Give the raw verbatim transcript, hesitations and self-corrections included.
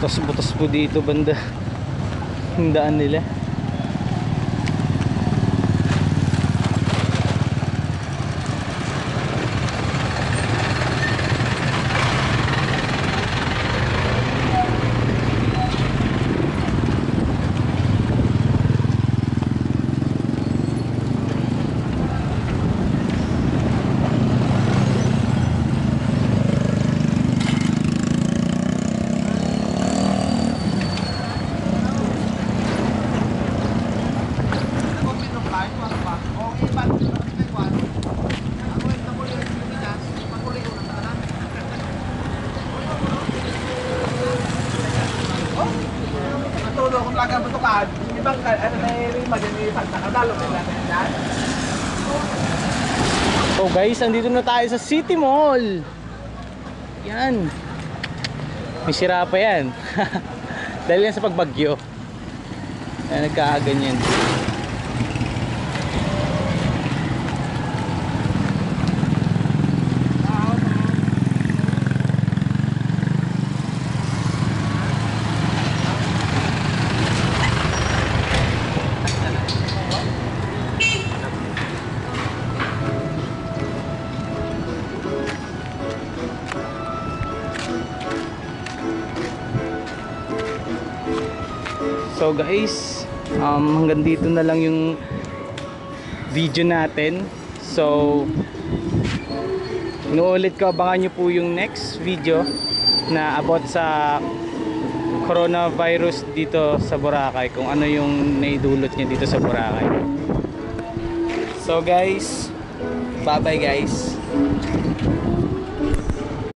butas-butas po dito banda yung daan nila. So guys, andito na tayo sa City Mall. Yan. May sira pa yan. Dahil yan sa pagbagyo. Yan, nagkakaganyan. So guys, um, hanggang dito na lang yung video natin. So inuulit ko, abangan nyo po yung next video na about sa coronavirus dito sa Boracay, kung ano yung naidulot niya dito sa Boracay. So guys, bye bye guys.